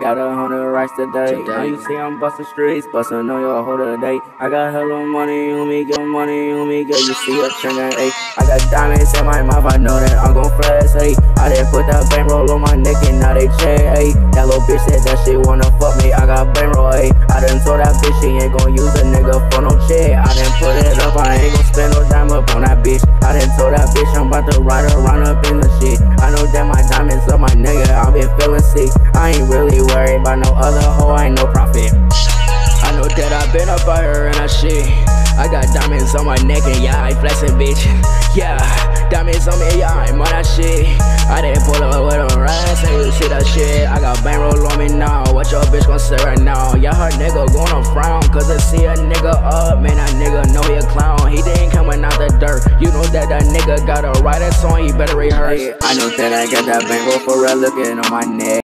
got 100 racks today. Now you see I'm bustin' streets, bustin' on your whole day. I got hella money on me, get money on me, girl. You see a trend, ayy. I got diamonds in my mouth, I know that I'm gon' flex, ayy. I done put that bankroll on my neck and now they check, ayy. That little bitch said that she wanna fuck me, I got bankroll, ayy. I done told that bitch she ain't gon' use a nigga for no check. I done put it up, I ain't gon' spend no dime up on that bitch. I done told that bitch I'm about to ride around up in the shit. I know that my diamonds up my nigga, I been feeling sick. I ain't really worried about no other hoe, I ain't no profit. I know that I been up by her and that shit. I got diamonds on my neck and yeah, I flexin', bitch. Yeah, diamonds on me, yeah, I'm on that shit. I didn't pull up with a rats, and you see that shit. I got bankroll on me now, what your bitch gon' say right now? Yeah, her nigga gonna frown, cause I see a nigga up. Man, that nigga know he a clown, he didn't coming out the dirt. You know that nigga got a write a song, he better rehearse. I know that I got that bankroll for real looking on my neck.